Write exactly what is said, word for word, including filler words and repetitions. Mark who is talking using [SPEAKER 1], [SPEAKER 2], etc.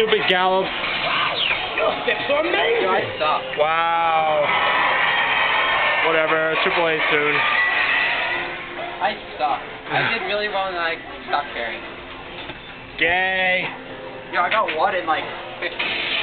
[SPEAKER 1] stupid gallops.
[SPEAKER 2] Your steps are amazing.
[SPEAKER 3] I suck.
[SPEAKER 1] Wow. Whatever, triple A soon.
[SPEAKER 3] I suck. I did really well and I stopped caring.
[SPEAKER 1] Gay.
[SPEAKER 3] Yo, I got one in like fifty.